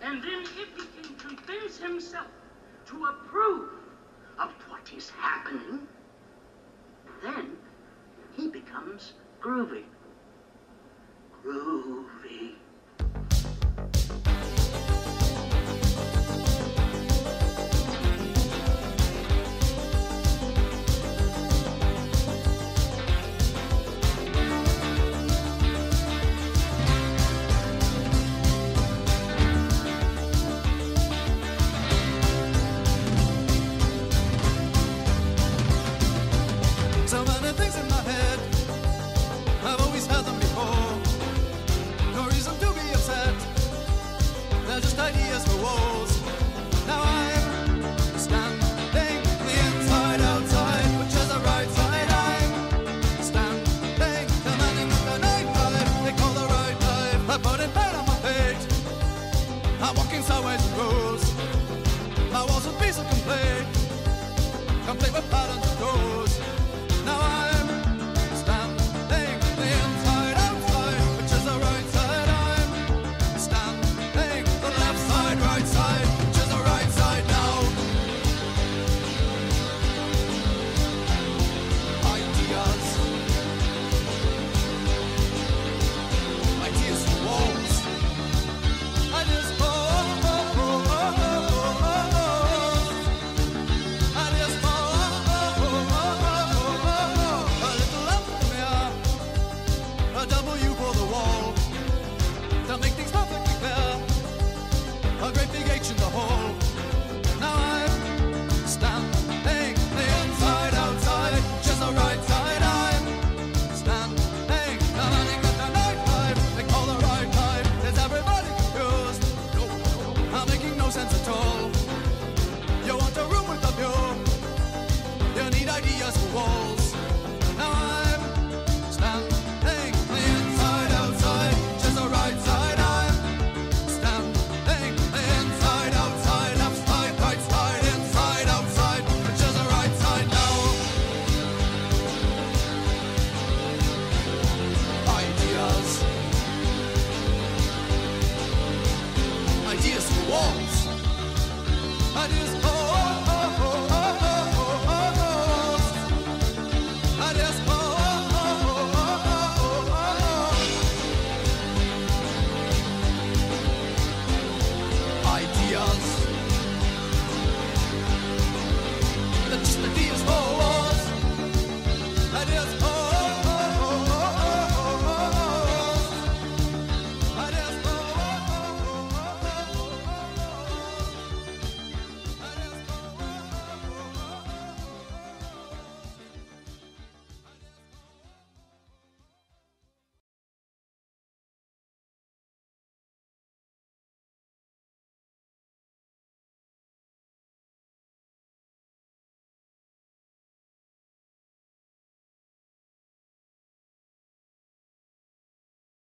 And then if he can convince himself to approve of what is happening, then he becomes groovy. Groovy. So many things in my head, I've always had them before. No reason to be upset, they're just ideas for walls. Now I'm standing the inside outside, which is the right side. I'm standing, commanding the night life, they call the right life. I put in pain on my page, I'm walking sideways and rules. My walls of peace are complete with patterns and doors. Now I'm standing the inside outside, which is the right side. I'm standing the left side, right side, which is the right side now. Ideas for walls. Ideas for W for the wall, to make things perfectly clear, a great big H in the hall.